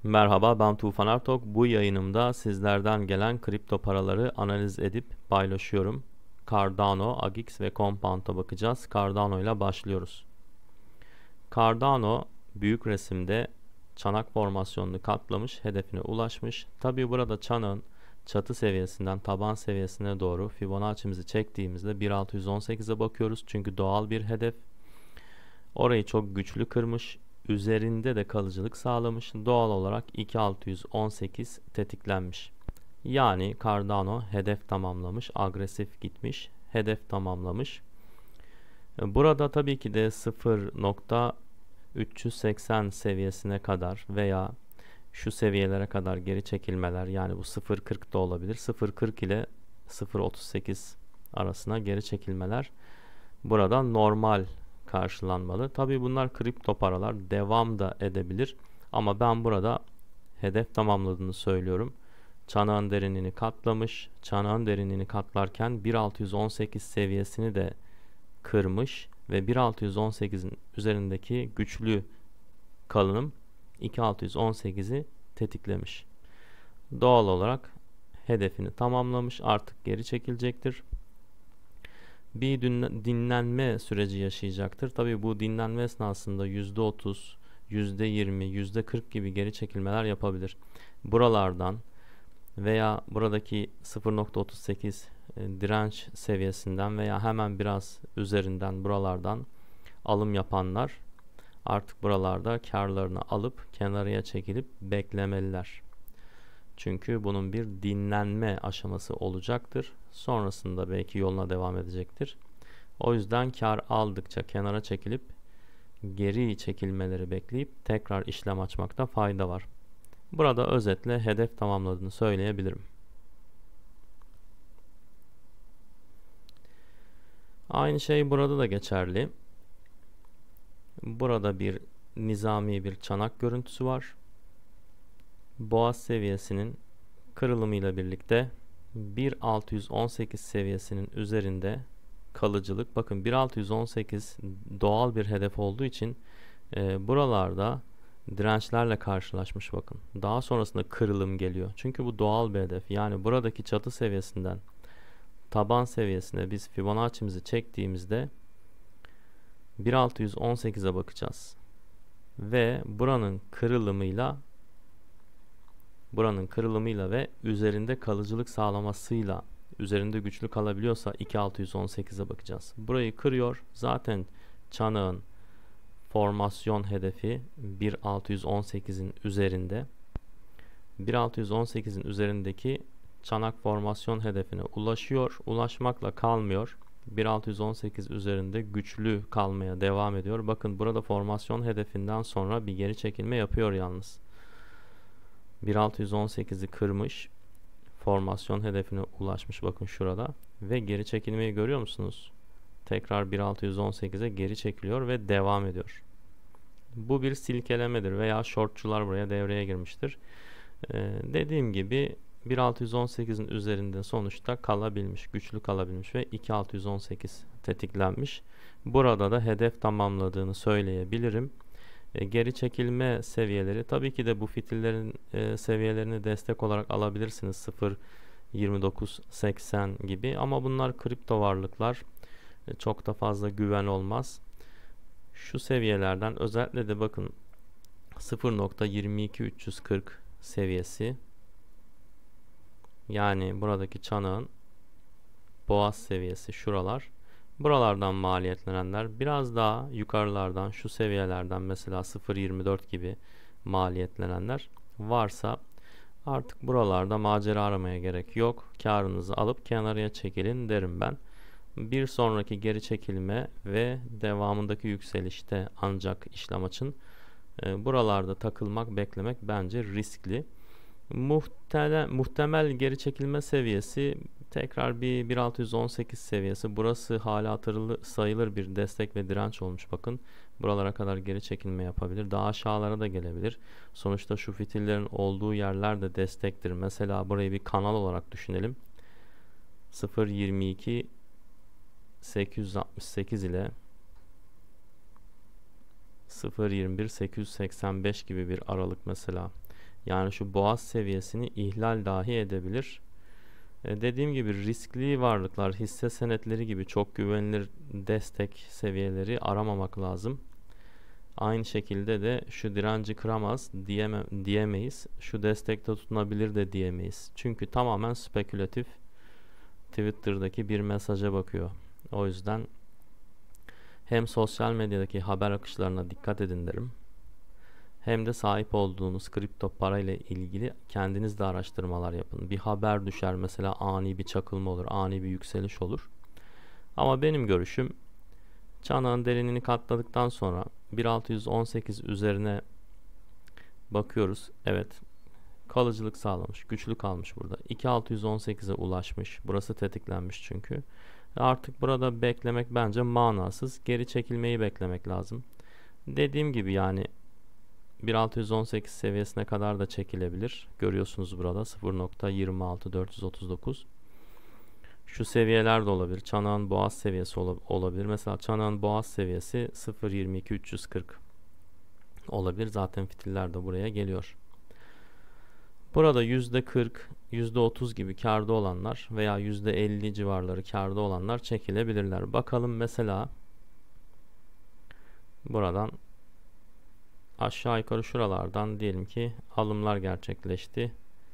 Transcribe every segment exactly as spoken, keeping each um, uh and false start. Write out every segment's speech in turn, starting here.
Merhaba, ben Tufan Ertok. Bu yayınımda sizlerden gelen kripto paraları analiz edip paylaşıyorum. Cardano, Agix ve Compound'a bakacağız. Cardano ile başlıyoruz. Cardano büyük resimde çanak formasyonunu katlamış, hedefine ulaşmış. Tabi burada çanağın çatı seviyesinden taban seviyesine doğru Fibonacci'mizi çektiğimizde bin altı yüz on sekize bakıyoruz. Çünkü doğal bir hedef. Orayı çok güçlü kırmış. Üzerinde de kalıcılık sağlamış. Doğal olarak iki bin altı yüz on sekiz tetiklenmiş. Yani Cardano hedef tamamlamış. Agresif gitmiş. Hedef tamamlamış. Burada tabii ki de sıfır nokta üç yüz seksen seviyesine kadar veya şu seviyelere kadar geri çekilmeler, yani bu sıfır nokta kırk da olabilir. sıfır nokta kırk ile sıfır nokta otuz sekiz arasına geri çekilmeler burada normal karşılanmalı. Tabii bunlar kripto paralar, devam da edebilir. Ama ben burada hedef tamamladığını söylüyorum. Çanağın derinliğini katlamış. Çanağın derinliğini katlarken bin altı yüz on sekiz seviyesini de kırmış ve bin altı yüz on sekizin üzerindeki güçlü kalınım iki bin altı yüz on sekizi tetiklemiş. Doğal olarak hedefini tamamlamış. Artık geri çekilecektir. Bir dinlenme süreci yaşayacaktır. Tabii bu dinlenme esnasında yüzde otuz, yüzde yirmi, yüzde kırk gibi geri çekilmeler yapabilir. Buralardan veya buradaki sıfır nokta otuz sekiz direnç seviyesinden veya hemen biraz üzerinden buralardan alım yapanlar artık buralarda karlarını alıp kenarıya çekilip beklemeliler. Çünkü bunun bir dinlenme aşaması olacaktır. Sonrasında belki yoluna devam edecektir. O yüzden kar aldıkça kenara çekilip geri çekilmeleri bekleyip tekrar işlem açmakta fayda var. Burada özetle hedef tamamladığını söyleyebilirim. Aynı şey burada da geçerli. Burada bir nizami bir çanak görüntüsü var. Boğaz seviyesinin kırılımıyla birlikte bin altı yüz on sekiz seviyesinin üzerinde kalıcılık. Bakın bin altı yüz on sekiz doğal bir hedef olduğu için e, buralarda dirençlerle karşılaşmış bakın. Daha sonrasında kırılım geliyor. Çünkü bu doğal bir hedef. Yani buradaki çatı seviyesinden taban seviyesine biz Fibonacci'mizi çektiğimizde bin altı yüz on sekize bakacağız. Ve buranın kırılımıyla buranın kırılımıyla ve üzerinde kalıcılık sağlamasıyla, üzerinde güçlü kalabiliyorsa iki bin altı yüz on sekize bakacağız. Burayı kırıyor. Zaten çanağın formasyon hedefi bin altı yüz on sekizin üzerinde. bin altı yüz on sekizin üzerindeki çanak formasyon hedefine ulaşıyor. Ulaşmakla kalmıyor. bin altı yüz on sekiz üzerinde güçlü kalmaya devam ediyor. Bakın burada formasyon hedefinden sonra bir geri çekilme yapıyor yalnız. bin altı yüz on sekizi kırmış. Formasyon hedefine ulaşmış bakın şurada. Ve geri çekilmeyi görüyor musunuz? Tekrar bin altı yüz on sekize geri çekiliyor ve devam ediyor. Bu bir silkelemedir veya shortçular buraya devreye girmiştir. Ee, dediğim gibi bin altı yüz on sekizin üzerinde sonuçta kalabilmiş, güçlü kalabilmiş ve iki bin altı yüz on sekiz tetiklenmiş. Burada da hedef tamamladığını söyleyebilirim. E, geri çekilme seviyeleri tabii ki de bu fitillerin e, seviyelerini destek olarak alabilirsiniz, sıfır nokta yirmi dokuz seksen gibi, ama bunlar kripto varlıklar, e, çok da fazla güven olmaz. Şu seviyelerden özellikle de bakın sıfır nokta yirmi iki üç yüz kırk seviyesi, yani buradaki çanağın boğaz seviyesi şuralar. Buralardan maliyetlenenler biraz daha yukarılardan, şu seviyelerden mesela sıfır nokta yirmi dört gibi maliyetlenenler varsa artık buralarda macera aramaya gerek yok. Karınızı alıp kenarıya çekilin derim ben. Bir sonraki geri çekilme ve devamındaki yükselişte ancak işlem açın. E, buralarda takılmak, beklemek bence riskli. Muhtemel, muhtemel geri çekilme seviyesi tekrar bir bin altı yüz on sekiz seviyesi. Burası hala hatırlı sayılır bir destek ve direnç olmuş bakın. Buralara kadar geri çekilme yapabilir. Daha aşağılara da gelebilir. Sonuçta şu fitillerin olduğu yerler de destektir. Mesela burayı bir kanal olarak düşünelim. sıfır nokta yirmi iki sekiz yüz altmış sekiz ile sıfır nokta yirmi bir sekiz yüz seksen beş gibi bir aralık mesela Yani şu boğaz seviyesini ihlal dahi edebilir. E, dediğim gibi riskli varlıklar, hisse senetleri gibi çok güvenilir destek seviyeleri aramamak lazım. Aynı şekilde de şu direnci kıramaz diyeme, diyemeyiz. Şu destekte tutunabilir de diyemeyiz. Çünkü tamamen spekülatif, Twitter'daki bir mesaja bakıyor. O yüzden hem sosyal medyadaki haber akışlarına dikkat edin derim. Hem de sahip olduğunuz kripto para ile ilgili kendiniz de araştırmalar yapın. Bir haber düşer mesela, ani bir çakılma olur, ani bir yükseliş olur. Ama benim görüşüm, çanağın derinliğini katladıktan sonra bin altı yüz on sekiz üzerine bakıyoruz. Evet, kalıcılık sağlamış, güçlü kalmış burada. iki bin altı yüz on sekize ulaşmış. Burası tetiklenmiş çünkü. Artık burada beklemek bence manasız. Geri çekilmeyi beklemek lazım. Dediğim gibi yani bin altı yüz on sekiz seviyesine kadar da çekilebilir. Görüyorsunuz burada sıfır nokta yirmi altı dört yüz otuz dokuz. Şu seviyeler de olabilir. Çanağın boğaz seviyesi olabilir. Mesela çanağın boğaz seviyesi sıfır nokta yirmi iki üç yüz kırk olabilir. Zaten fitiller de buraya geliyor. Burada yüzde kırk, yüzde otuz gibi karda olanlar veya yüzde elli civarları karda olanlar çekilebilirler. Bakalım mesela buradan aşağı yukarı şuralardan diyelim ki alımlar gerçekleşti.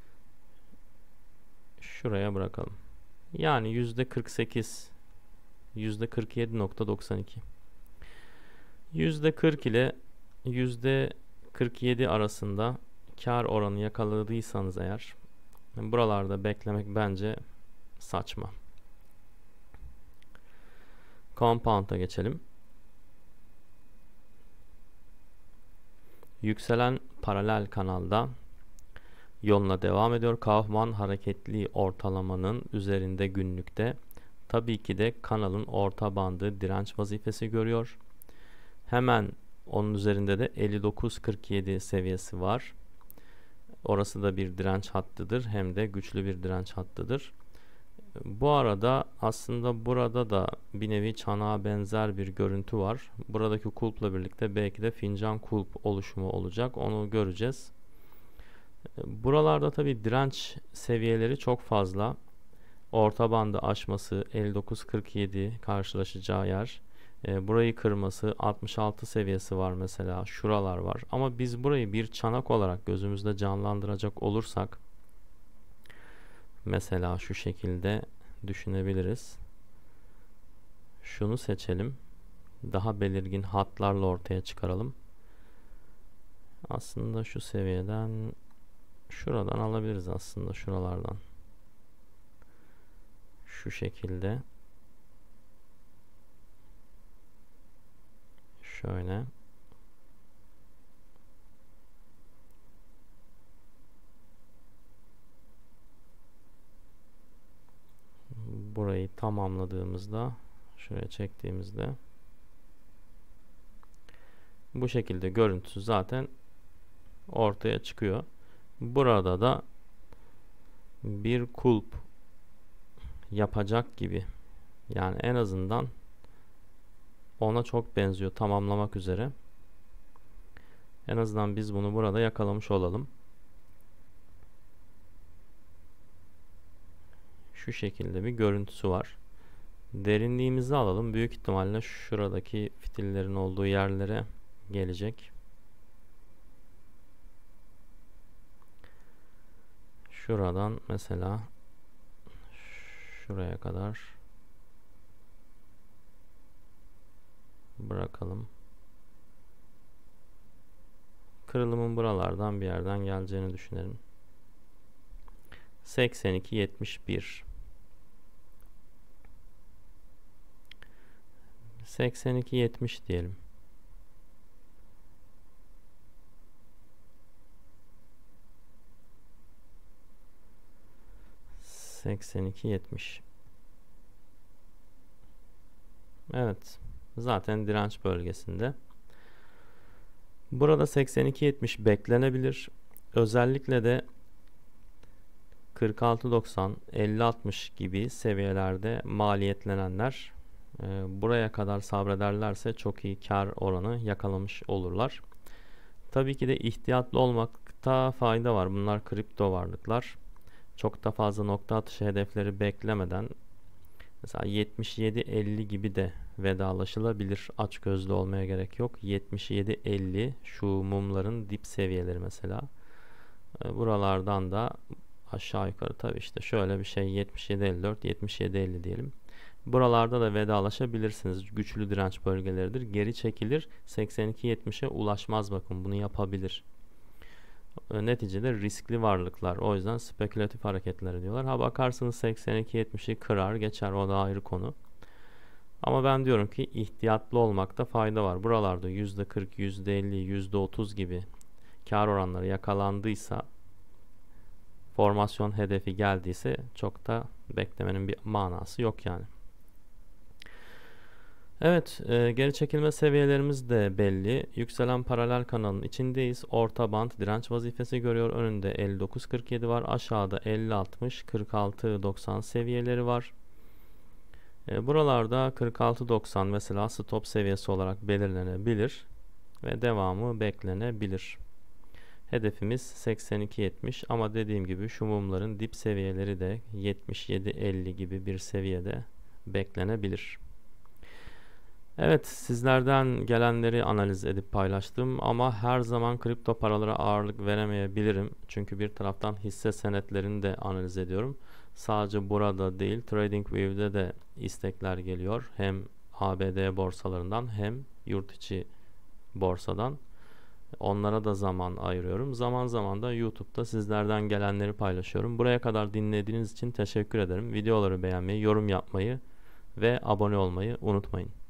Şuraya bırakalım. Yani yüzde kırk sekiz, yüzde kırk yedi nokta doksan iki. yüzde kırk ile yüzde kırk yedi arasında kar oranı yakaladıysanız eğer, buralarda beklemek bence saçma. Compound'a geçelim. Yükselen paralel kanalda yoluna devam ediyor. Kaufman hareketli ortalamanın üzerinde günlükte. Tabii ki de kanalın orta bandı direnç vazifesi görüyor. Hemen onun üzerinde de elli dokuz kırk yedi seviyesi var. Orası da bir direnç hattıdır. Hem de güçlü bir direnç hattıdır. Bu arada aslında burada da bir nevi çanağa benzer bir görüntü var. Buradaki kulpla birlikte belki de fincan kulp oluşumu olacak. Onu göreceğiz. Buralarda tabi direnç seviyeleri çok fazla. Orta bandı aşması elli dokuz kırk yedi karşılaşacağı yer. E, burayı kırması altmış altı seviyesi var mesela. Şuralar var. Ama biz burayı bir çanak olarak gözümüzde canlandıracak olursak mesela şu şekilde düşünebiliriz. Şunu seçelim. Daha belirgin hatlarla ortaya çıkaralım. Aslında şu seviyeden şuradan alabiliriz aslında, şuralardan. Şu şekilde. Şöyle. Burayı tamamladığımızda, şuraya çektiğimizde bu şekilde görüntüsü zaten ortaya çıkıyor. Burada da bir kulp yapacak gibi. Yani en azından ona çok benziyor, tamamlamak üzere. En azından biz bunu burada yakalamış olalım. Şu şekilde bir görüntüsü var. Derinliğimizi alalım. Büyük ihtimalle şuradaki fitillerin olduğu yerlere gelecek. Şuradan mesela şuraya kadar bırakalım. Kırılımın buralardan bir yerden geleceğini düşünelim. seksen iki yetmiş bir. seksen iki yetmiş diyelim. seksen iki yetmiş. Evet. Zaten direnç bölgesinde. Burada seksen iki yetmiş beklenebilir. Özellikle de kırk altı doksan, elli altmış gibi seviyelerde maliyetlenenler e, buraya kadar sabrederlerse çok iyi kar oranı yakalamış olurlar. Tabii ki de ihtiyatlı olmak almakta fayda var. Bunlar kripto varlıklar. Çok da fazla nokta atışı hedefleri beklemeden mesela yetmiş yedi elli gibi de vedalaşılabilir. Açgözlü olmaya gerek yok. yetmiş yedi elli şu mumların dip seviyeleri mesela. Buralardan da aşağı yukarı tabii işte şöyle bir şey yetmiş yedi elli dört yetmiş yedi elli diyelim. Buralarda da vedalaşabilirsiniz. Güçlü direnç bölgeleridir. Geri çekilir. seksen iki yetmişe ulaşmaz, bakın bunu yapabilir. Neticede riskli varlıklar. O yüzden spekülatif hareketler diyorlar. Ha bakarsınız seksen iki yetmişi kırar geçer, o da ayrı konu. Ama ben diyorum ki ihtiyatlı olmakta fayda var. Buralarda yüzde kırk, yüzde elli, yüzde otuz gibi kar oranları yakalandıysa, formasyon hedefi geldiyse çok da beklemenin bir manası yok yani. Evet, e, geri çekilme seviyelerimiz de belli. Yükselen paralel kanalın içindeyiz. Orta band direnç vazifesi görüyor. Önünde elli dokuz kırk yedi var. Aşağıda elli altmış, kırk altı doksan seviyeleri var. E, buralarda kırk altı doksan mesela stop seviyesi olarak belirlenebilir ve devamı beklenebilir. Hedefimiz seksen iki yetmiş ama dediğim gibi şu mumların dip seviyeleri de yetmiş yedi elli gibi bir seviyede beklenebilir. Evet, sizlerden gelenleri analiz edip paylaştım ama her zaman kripto paralara ağırlık veremeyebilirim. Çünkü bir taraftan hisse senetlerini de analiz ediyorum. Sadece burada değil, TradingView'de de istekler geliyor. Hem A B D borsalarından hem yurt içi borsadan. Onlara da zaman ayırıyorum. Zaman zaman da YouTube'da sizlerden gelenleri paylaşıyorum. Buraya kadar dinlediğiniz için teşekkür ederim. Videoları beğenmeyi, yorum yapmayı ve abone olmayı unutmayın.